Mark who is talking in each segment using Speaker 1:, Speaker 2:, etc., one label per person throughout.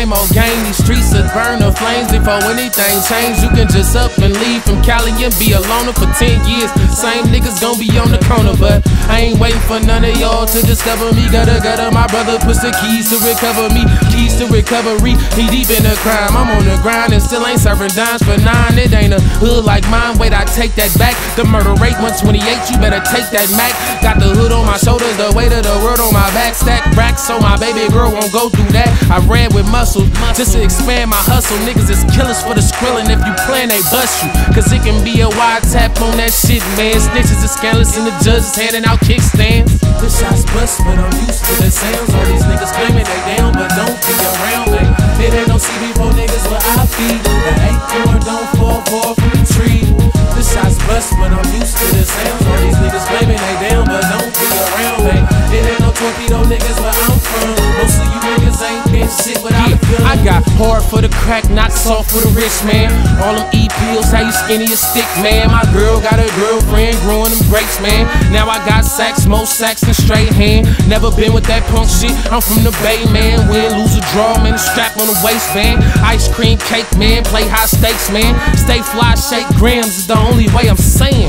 Speaker 1: same old game. These streets will burn the flames before anything change. You can just up and leave from Cali and be a loner for 10 years. Same niggas gon' be on the corner, but I ain't waiting for none of y'all to discover me. Gutter, my brother puts the keys to recover me. Keys to recovery, he deep in the crime. I'm on the grind and still ain't serving dimes for 9. It ain't a hood like mine, wait, I take that back. The murder rate 128, you better take that Mac. Got the hood on my shoulders, the weight of the world on my back. Stack racks so my baby girl won't go through that. I ran with muscles just to expand my hustle. Niggas is killers for the skrillin'. If you plan, they bust you, cause it can be a wide tap on that shit, man. Snitches is scandalous and the judges handing out kickstands. The shots bust, but I'm used to the sounds. All these niggas claiming they down, but don't be around me. It ain't no CB4 niggas where I feed. The acorn don't fall far from the tree. The shots bust, but I'm used to the sounds. All these niggas claiming they down, but don't be around me. It ain't no torpedo niggas where I'm from. Most of you niggas ain't been shit without a gun. I got hard for the crack, not soft for the rich, man. All them E-pills, how you skinny as stick, man. My girl got a girlfriend growing them grapes, man. Now I got sacks, most sacks and straight hand. Never been with that punk shit, I'm from the Bay, man. Win, lose or draw, man, strap on the waistband. Ice cream cake, man, play high stakes, man. Stay fly, shake grams is the only way I'm saying.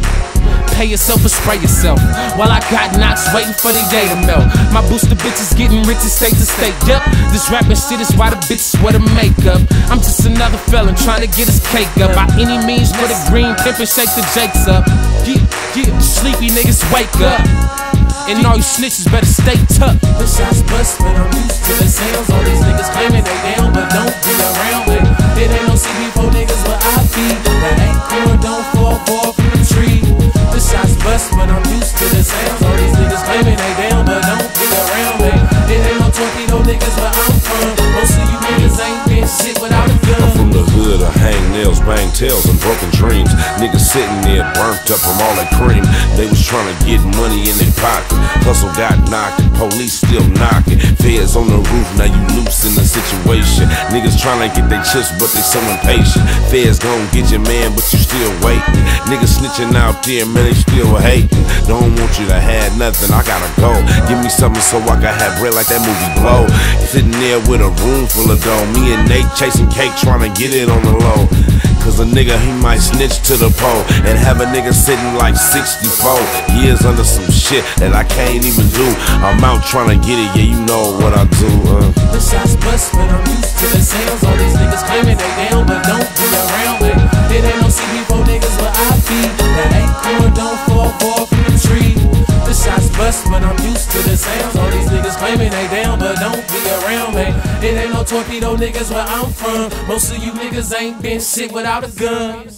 Speaker 1: Pay yourself or spray yourself, while I got knocks waiting for the day to melt. My booster bitches getting rich and state to state. Yup, this rapping shit is why the bitches wear the makeup. I'm just another felon trying to get his cake up. By any means for the green, pimp and shake the jakes up. Yeah, sleepy niggas wake up, and all you snitches better stay tucked. The shots bust, but I'm used to the sounds. All these niggas claiming they down, but don't be around me. It ain't no CB4 niggas where I feed. The acorn don't fall far from the tree. The shots bust, but I'm used to the sounds. All these niggas claiming they down, but don't be around me. It ain't no torpedo niggas where I'm from. Most of you niggas ain't been shit without a gun.
Speaker 2: I'm from the hood of hangnails, bang tails, and broken dreams. Niggas sitting there burnt up from all that cream. They was trying to get money in their pocket. Hustle got knocked, police still knocking. Feds on the roof, now you loose in the situation. Niggas trying to get their chips, but they so impatient. Feds gon' get your man, but you still waiting. Niggas snitching out there, man, they still hating. Don't want you to have nothing, I gotta go. Give me something so I can have bread like that movie Blow. Sitting there with a room full of dough. Me and Nate chasing cake, trying to get it on the low. Cause a nigga, he might snitch to the pole and have a nigga sitting like 64 years under some shit that I can't even do. I'm out trying to get it, yeah, you know what I do.
Speaker 1: The shots bust, but I'm used to the sounds. All these niggas claiming they down, but don't be around me. It ain't no CB4 niggas where I feed. The acorn don't fall far from the tree. The shots bust, but I'm used to the sounds. All these niggas claiming they down, but don't be around me. It ain't no torpedo niggas where I'm from. Most of you niggas ain't been shit without a gun.